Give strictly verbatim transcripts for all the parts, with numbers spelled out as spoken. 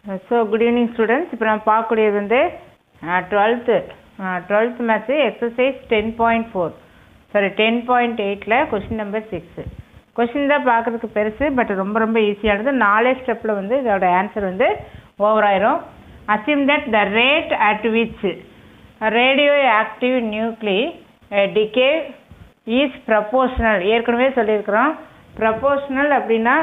So, good evening students. இப்போ நம்ம பார்க்கக்கூடியது வந்து twelfth twelfth maths exercise ten point four sorry ten point eight ல question number six. கொஸ்டின் தான் பார்க்குறதுக்கு பெருசு பட் ரொம்ப ரொம்ப ஈஸியானது. நாலே ஸ்டெப்பில் வந்து இதோட ஆன்சர் வந்து ஓவர் ஆயிரும். assume that the rate at which radioactive nuclei decay is proportional. ஏற்கனவே சொல்லியிருக்கிறோம். proportional அப்படின்னா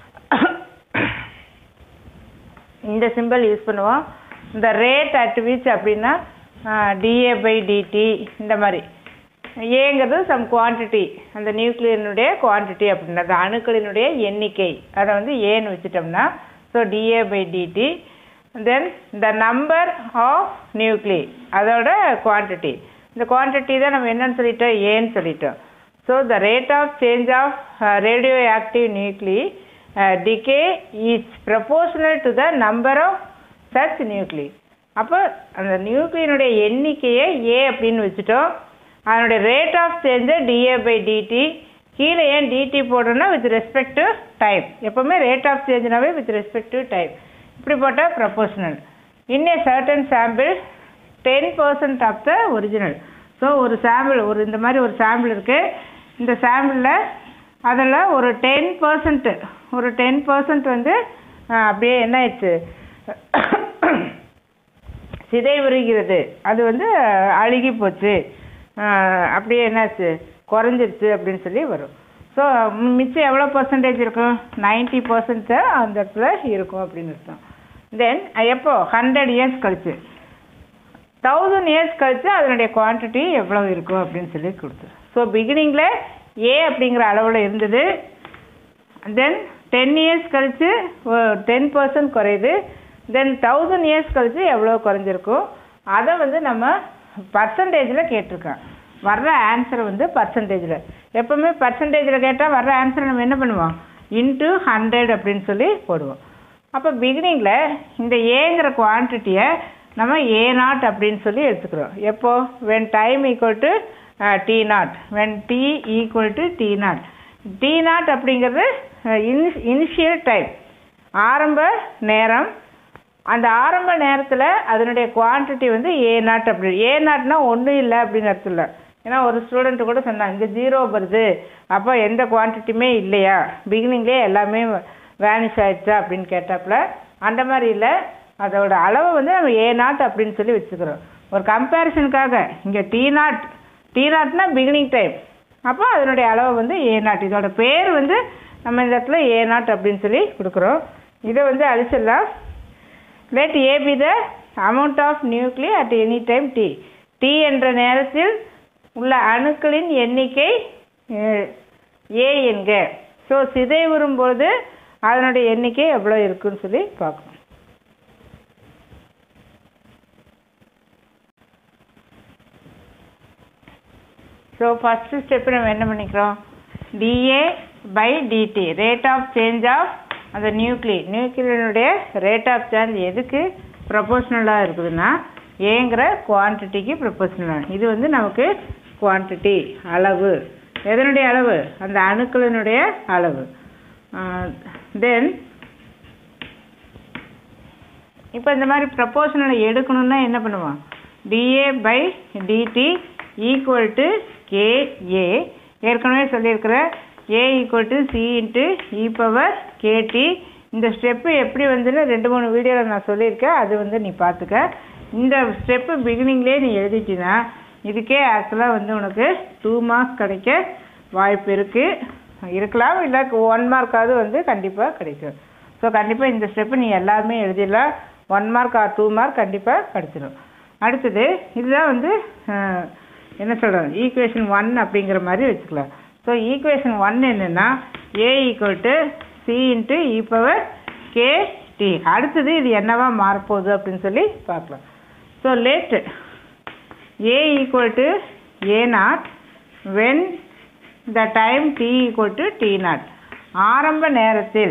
இந்த சிம்பிள் யூஸ் பண்ணுவோம். இந்த ரேட் அட் விச் அப்படின்னா டிஏ பை டிடி இந்த மாதிரி. ஏங்கிறது சம் குவான்டிட்டி, அந்த நியூக்ளியனுடைய குவான்டிட்டி அப்படின்றது அணுக்களினுடைய எண்ணிக்கை, அதை வந்து ஏன்னு வச்சுட்டோம்னா so DA by DT. Then the number of nuclei அதோட குவான்டிட்டி, இந்த குவான்டிட்டி தான் நம்ம என்னன்னு சொல்லிட்டோம், ஏன்னு சொல்லிட்டோம். So the rate of change of radioactive nuclei Uh, decay is proportional to the number of such nuclei. அப்போ அந்த நியூக்ளியினுடைய எண்ணிக்கையை ஏ அப்படின்னு வச்சுட்டோம். அதனுடைய ரேட் ஆஃப் சேஞ்சை டிஏ பை டிடி. கீழே ஏன் டிடி போடுறோன்னா வித் ரெஸ்பெக்ட் டு டைம். எப்போவுமே ரேட் ஆஃப் சேஞ்ச்னாவே வித் ரெஸ்பெக்ட் டு டைம். இப்படி போட்டால் proportional. In a certain sample ten percent of the original. So ஒரு சாம்பிள், ஒரு இந்த மாதிரி ஒரு சாம்பிள் இருக்குது. இந்த சாம்பிளில் அதில் ஒரு டென் பர்சன்ட்டு ஒரு டென் பர்சன்ட் வந்து அப்படியே என்ன ஆயிடுச்சு, சிதைவுறுகிறது, அது வந்து அழுகி போச்சு, அப்படியே என்னாச்சு குறைஞ்சிருச்சு அப்படின்னு சொல்லி வரும். ஸோ மிச்சம் எவ்வளோ பர்சன்டேஜ் இருக்கும், நைன்ட்டி பர்சன்ட் அந்த இடத்துல இருக்கும் அப்படின்னு அர்த்தம். தென் எப்போ ஹண்ட்ரட் இயர்ஸ் கழிச்சு, தௌசண்ட் இயர்ஸ் கழிச்சு அதனுடைய குவான்டிட்டி எவ்வளோ இருக்கும் அப்படின்னு சொல்லி கொடுத்து. ஸோ பிகினிங்கில் ஏ அப்படிங்கிற அளவில் இருந்தது. தென் டென் இயர்ஸ் கழித்து டென் பர்சன்ட் குறையுது. தென் தௌசண்ட் இயர்ஸ் கழித்து எவ்வளோ குறைஞ்சிருக்கும் அதை வந்து நம்ம பர்சன்டேஜில் கேட்டிருக்கோம். வர்ற ஆன்சரை வந்து பர்சன்டேஜில், எப்போவுமே பர்சன்டேஜில் கேட்டால் வர்ற ஆன்சரை நம்ம என்ன பண்ணுவோம், இன்ட்டு ஹண்ட்ரட் அப்படின்னு சொல்லி போடுவோம். அப்போ பிகினிங்கில் இந்த ஏங்கிற குவான்டிட்டியை நம்ம ஏ நாட் அப்படின்னு சொல்லி எடுத்துக்கிறோம். எப்போ when time equal to T naught, when T equal to T naught. T naught அப்படிங்கிறது இனி இனிஷியல் டைம், ஆரம்ப நேரம். அந்த ஆரம்ப நேரத்தில் அதனுடைய குவான்டிட்டி வந்து ஏ நாட். அப்படி ஏ நாட்னா ஒன்றும் இல்லை அப்படின்னு அர்த்தம் இல்லை. ஏன்னா ஒரு ஸ்டூடெண்ட்டு கூட சொன்னாங்க இங்கே ஜீரோ வருது, அப்போ எந்த குவான்டிட்டியுமே இல்லையா, பிகினிங்லேயே எல்லாமே வேனிஷ் ஆயிடுச்சா அப்படின்னு கேட்டாப்புல. அந்த மாதிரி இல்லை, அதோட அளவை வந்து நம்ம ஏ நாட் அப்படின்னு சொல்லி வச்சுக்கிறோம். ஒரு கம்பேரிசனுக்காக இங்கே டி நாட், டி நாட்னா பிகினிங் டைம், அப்போ அதனுடைய அளவு வந்து ஏ நாட். இதோட பேர் வந்து நம்ம இந்த இடத்துல ஏ நாட் அப்படின்னு சொல்லி கொடுக்குறோம். இதை வந்து அழிச்சிடலாம். Let A be the amount of nuclei at any time T. T என்ற நேரத்தில் உள்ள அணுக்களின் எண்ணிக்கை ஏ என்க. ஸோ சிதைவுறும்போது அதனுடைய எண்ணிக்கை எவ்வளோ இருக்குன்னு சொல்லி பார்க்கணும். ஸோ ஃபஸ்ட்டு ஸ்டெப்பு நம்ம என்ன பண்ணிக்கிறோம், DA by DT rate of change of அந்த நியூக்ளி, நியூக்ளியனுடைய ரேட் ஆஃப் சேஞ்ச் எதுக்கு ப்ரொபோஷ்னலாக இருக்குதுன்னா ஏங்கிற குவான்டிட்டிக்கு ப்ரொபோஷ்னலாக. இது வந்து நமக்கு குவான்டிட்டி அளவு, எதனுடைய அளவு, அந்த அணுக்களினுடைய அளவு. தென் இப்போ இந்த மாதிரி ப்ரொபோஷ்னலை எடுக்கணுன்னா என்ன பண்ணுவோம், DA by DT equal to KA. ஏற்கனவே சொல்லியிருக்கிற A equal to C into E power KT. இந்த ஸ்டெப்பு எப்படி வந்துன்னு ரெண்டு மூணு வீடியோவில் நான் சொல்லியிருக்கேன், அது வந்து நீ பார்த்துக்க. இந்த ஸ்டெப்பு பிகினிங்லேயே நீ எழுதிட்டினா இதுக்கே ஆக்சுவலாக வந்து உனக்கு டூ மார்க்ஸ் கிடைக்க வாய்ப்பு இருக்குது. இருக்கலாம், இல்லை ஒன் மார்க்காவது வந்து கண்டிப்பாக கிடைக்கும். ஸோ கண்டிப்பாக இந்த ஸ்டெப்பு நீ எல்லாருமே எழுதிடலாம். One mark or two mark கண்டிப்பாக கிடைச்சிடும். அடுத்தது இதுதான் வந்து என்ன சொல்கிறோம், ஈக்குவேஷன் ஒன் அப்படிங்கிற மாதிரி வச்சுக்கலாம். ஸோ ஈக்குவேஷன் ஒன் என்னென்னா A equal to C into E power K T. அடுத்தது இது என்னவா மாறப்போகுது அப்படின்னு சொல்லி பார்க்கலாம். So let A equal to A naught when the time T equal to T naught. ஆரம்ப நேரத்தில்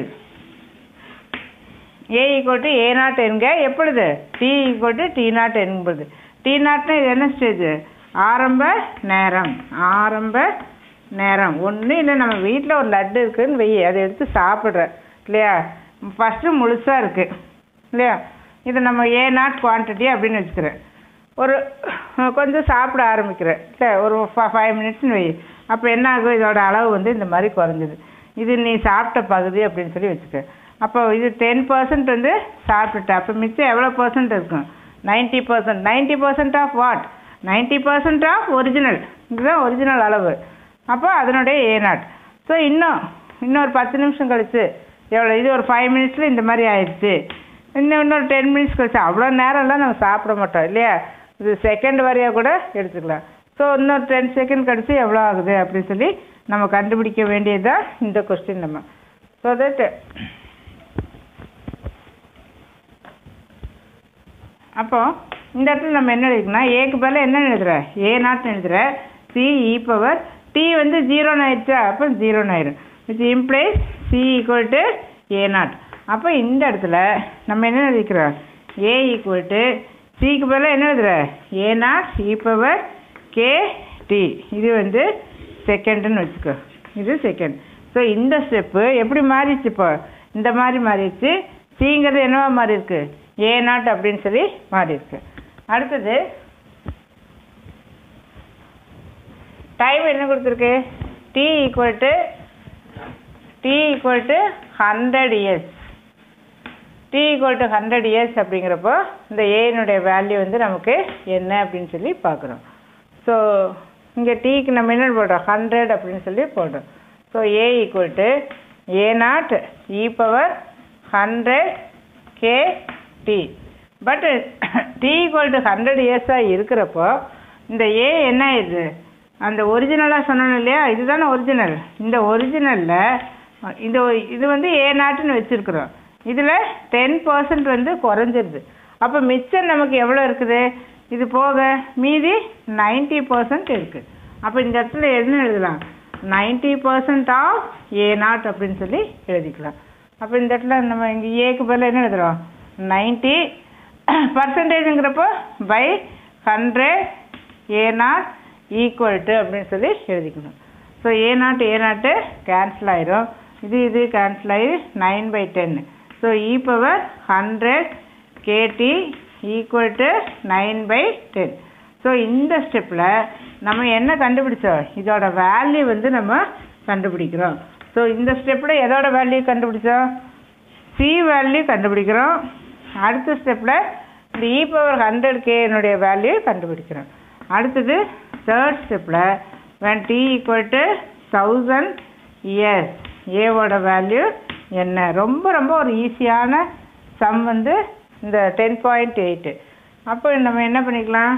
A equal to A naught என்க எப்பொழுது T equal to T naught என்பது. டி நாட்னா இது என்ன ஸ்டேஜ், ஆரம்ப நேரம். ஆரம்ப நேரம் ஒன்றும் இல்லை, நம்ம வீட்டில் ஒரு லட்டு இருக்குதுன்னு வெயி, அதை எடுத்து சாப்பிட்ற இல்லையா, ஃபஸ்ட்டு முழுசாக இருக்குது, இல்லையா? இதை நம்ம ஏ நாட் குவான்டிட்டி அப்படின்னு வச்சுக்கிறேன். ஒரு கொஞ்சம் சாப்பிட ஆரம்பிக்கிறேன் இல்லை, ஒரு ஃபைவ் மினிட்ஸ்னு வை. அப்போ என்ன ஆகும், இதோட அளவு வந்து இந்த மாதிரி குறைஞ்சிது. இது நீ சாப்பிட்ட பகுதி அப்படின்னு சொல்லி வச்சுக்க. அப்போ இது டென் பர்சன்ட் வந்து சாப்பிட்டுட்டேன். அப்போ மிச்சம் எவ்வளோ பர்சன்ட் இருக்கும்? Ninety percent. Ninety percent of what? Ninety percent of original. இதுதான் ஒரிஜினல் அளவு. அப்போ அதனுடைய ஏ நாட். ஸோ இன்னும் இன்னொரு பத்து நிமிஷம் கழிச்சு எவ்வளோ, இது ஒரு ஃபைவ் மினிட்ஸில் இந்த மாதிரி ஆயிடுச்சு. இன்னும் இன்னொரு டென் மினிட்ஸ் கழிச்சு, அவ்வளோ நேரம்லாம் நம்ம சாப்பிட மாட்டோம் இல்லையா? இது செகண்ட் வரையாக கூட எடுத்துக்கலாம். ஸோ இன்னொரு டென் செகண்ட் கழிச்சு எவ்வளோ ஆகுது அப்படின்னு சொல்லி நம்ம கண்டுபிடிக்க வேண்டியது தான் இந்த கொஸ்டின் நம்ம. ஸோ தட் அப்போ இந்த இடத்துல நம்ம என்ன எழுதிக்கணும், ஏக்கு பதில் என்ன எழுதுற, ஏ நாட்னு எழுதுற. சி இ பவர் டி வந்து ஜீரோன்னு ஆயிடுச்சா, அப்போ ஜீரோன்னு ஆயிடும். Which implies C equal to A naught. அப்போ இந்த இடத்துல நம்ம என்ன எழுதிக்கிறோம், ஏ ஈக்குவல் டு சிக்கு பதில் என்ன எழுதுற, A naught E power K T. இது வந்து செகண்டுன்னு வச்சுக்கோ, இது செகண்ட். ஸோ இந்த ஸ்டெப்பு எப்படி மாறிடுச்சு, இப்போ இந்த மாதிரி மாறிடுச்சு. சிங்கிறது என்னவா மாறி இருக்கு, ஏ நாட் அப்படின்னு சொல்லி மாறி இருக்கு. அடுத்தது டைம் என்ன கொடுத்துருக்கு, T equal to T equal to hundred years. T equal to hundred years அப்படிங்கிறப்போ இந்த ஏனுடைய வேல்யூ வந்து நமக்கு என்ன அப்படின்னு சொல்லி பார்க்குறோம். ஸோ இங்கே டீக்கு நம்ம என்ன போடுறோம், ஹண்ட்ரட் அப்படின்னு சொல்லி போடுறோம். So A equal to A naught E power hundred K T. But T equal to ஹண்ட்ரட் இயர்ஸாக இருக்கிறப்போ இந்த ஏ என்ன ஆயிடுது, அந்த ஒரிஜினலாக சொன்னோம் இல்லையா, இதுதானே ஒரிஜினல். இந்த ஒரிஜினலில் இந்த இது வந்து ஏ நாட்டுன்னு வச்சுருக்குறோம். இதில் டென் பர்சன்ட் வந்து குறைஞ்சிருது. அப்போ மிச்சம் நமக்கு எவ்வளோ இருக்குது, இது போக மீதி நைன்ட்டி பர்சன்ட் இருக்குது. அப்போ இந்த இடத்துல என்ன எழுதலாம், ninety percent of A naught அப்படின்னு சொல்லி எழுதிக்கலாம். அப்போ இந்த இடத்துல நம்ம இங்கே ஏக்கு பதில் என்ன எழுதுகிறோம், நைன்ட்டி பர்சன்டேஜுங்கிறப்போ by hundred A naught equal to அப்படின்னு சொல்லி எழுதிக்கணும். ஸோ ஏ நாட் ஏ நாட்டு கேன்சல் ஆயிரும், இது இது கேன்சல் ஆகி nine by ten. So e power hundred k t equal to nine by ten. So இந்த ஸ்டெப்பில் நம்ம என்ன கண்டுபிடிச்சோம், இதோட வேல்யூ வந்து நம்ம கண்டுபிடிக்கிறோம். ஸோ இந்த ஸ்டெப்பில் எதோட வேல்யூ கண்டுபிடிச்சோம், சி வேல்யூ கண்டுபிடிக்கிறோம். அடுத்த ஸ்டெப்பில் இந்த இ பவர் ஹண்ட்ரட் கேனுடைய வேல்யூ கண்டுபிடிக்கிறோம். அடுத்தது தேர்ட் ஸ்டெப்பில் when t equal to thousand years ஏவோட வேல்யூ என்ன. ரொம்ப ரொம்ப ஒரு ஈஸியான சம் வந்து இந்த டென் பாயிண்ட் எயிட்டு. அப்போ நம்ம என்ன பண்ணிக்கலாம்,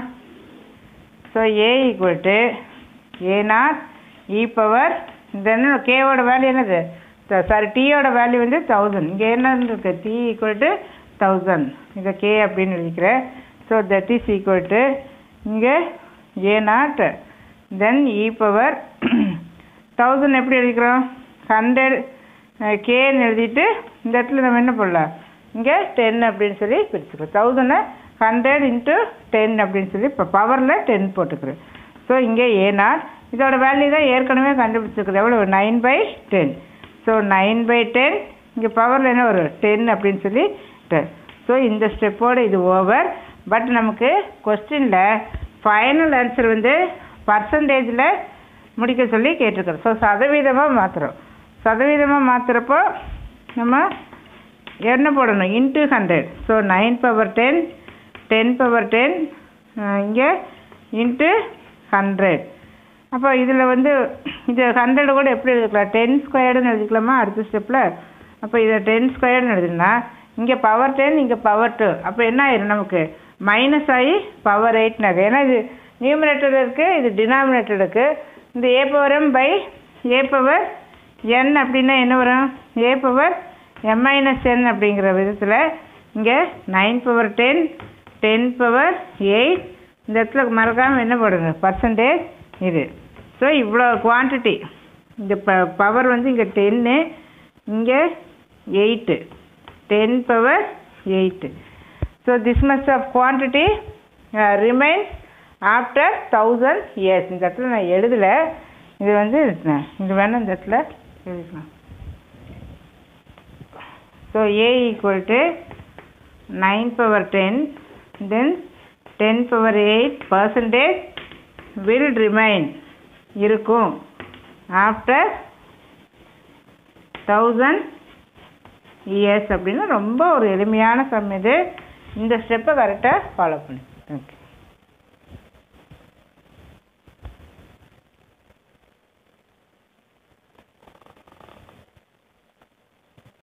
so A equal to A naught E power இந்த என்ன கேவோட வேல்யூ என்னது, சாரி டீயோட வேல்யூ வந்து தௌசண்ட். இங்கே என்ன இருக்கு, டி ஈக்குவல் டு தௌசண்ட், இதை கே அப்படின்னு எழுதிக்கிறேன். So that is equal to இங்கே a naught then e power thousand எப்படி எழுதிக்கிறோம், ஹண்ட்ரட் கேன்னு எழுதிட்டு இந்த இடத்துல நம்ம என்ன பண்ணலாம், இங்கே டென் அப்படின்னு சொல்லி பிரிச்சுக்கிறோம். தௌசண்டை ஹண்ட்ரட் இன்ட்டு டென் அப்படின்னு சொல்லி இப்போ பவரில் டென் போட்டுக்கிறோம். ஸோ இங்கே ஏ நாட் இதோட வேல்யூ தான் ஏற்கனவே கண்டுபிடிச்சிருக்குது, எவ்வளோ nine by ten. So nine by ten இங்கே பவரில் என்ன வரும், டென் அப்படின்னு சொல்லி டென். ஸோ இந்த ஸ்டெப்போடு இது ஓவர். பட் நமக்கு கொஸ்டினில் ஃபைனல் ஆன்சர் வந்து பர்சன்டேஜில் முடிக்க சொல்லி கேட்டிருக்கிறோம். ஸோ சதவீதமாக மாற்றுறோம். சதவீதமாக மாற்றுறப்போ நம்ம என்ன போடணும், into hundred. So nine power ten ten power ten இங்கே இன்ட்டு ஹண்ட்ரட். அப்போ இதில் வந்து இது ஹண்ட்ரடு கூட எப்படி எழுதிக்கலாம், டென் ஸ்கொயர்டுன்னு எழுதிக்கலாமா அடுத்த ஸ்டெப்பில். அப்போ இதை டென் ஸ்கொயர்டுன்னு எழுதுனா இங்கே பவர் டென் இங்கே பவர் டூ, அப்போ என்ன ஆயிரும் நமக்கு மைனஸ் ஆகி பவர் எயிட்னாக. ஏன்னா இது நியூமினேட்டர் இருக்குது, இது டினாமினேட்டர் இருக்குது. இந்த a power m by a power n அப்படின்னா என்ன வரும், a power m minus n அப்படிங்கிற விதத்தில் இங்கே nine power ten ten power eight. இந்த இடத்துல மறக்காமல் என்ன போடுங்க, பர்சன்டேஜ் இது. ஸோ இவ்வளோ குவான்டிட்டி, இந்த ப பவர் வந்து இங்கே டென்னு இங்கே eight, ten power eight. So this much of quantity remains after thousand years. இந்த இடத்துல நான் எழுதலை, இது வந்து இது வேணால் இந்த இடத்துல எழுதிக்கலாம். So A equal to nine power ten, then ten power eight percentage will remain இருக்கும் after thousand years அப்படின்னு ரொம்ப ஒரு எளிமையான சம் இது. இந்த ஸ்டெப்பை கரெக்டாக ஃபாலோ பண்ணு. தேங்க்யூ.